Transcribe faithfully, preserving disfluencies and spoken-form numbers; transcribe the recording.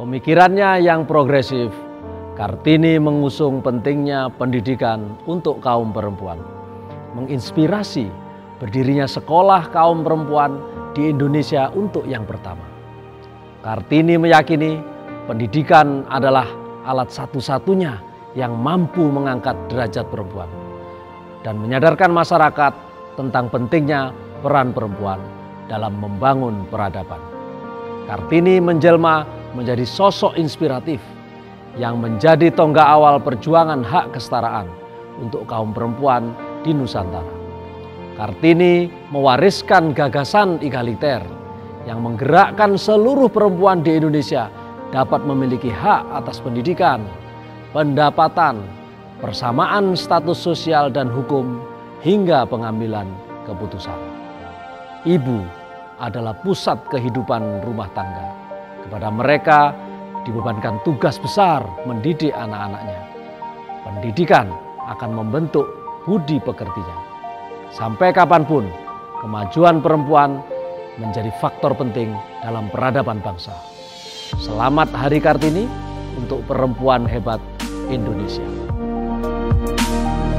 Pemikirannya yang progresif, Kartini mengusung pentingnya pendidikan untuk kaum perempuan, menginspirasi berdirinya sekolah kaum perempuan di Indonesia untuk yang pertama. Kartini meyakini pendidikan adalah alat satu-satunya yang mampu mengangkat derajat perempuan dan menyadarkan masyarakat tentang pentingnya peran perempuan dalam membangun peradaban. Kartini menjelma menjadi sosok inspiratif yang menjadi tonggak awal perjuangan hak kesetaraan untuk kaum perempuan di Nusantara. Kartini mewariskan gagasan egaliter yang menggerakkan seluruh perempuan di Indonesia dapat memiliki hak atas pendidikan, pendapatan, persamaan status sosial dan hukum, hingga pengambilan keputusan. Ibu adalah pusat kehidupan rumah tangga. Kepada mereka dibebankan tugas besar mendidik anak-anaknya. Pendidikan akan membentuk budi pekertinya. Sampai kapanpun, kemajuan perempuan menjadi faktor penting dalam peradaban bangsa. Selamat Hari Kartini untuk perempuan hebat Indonesia.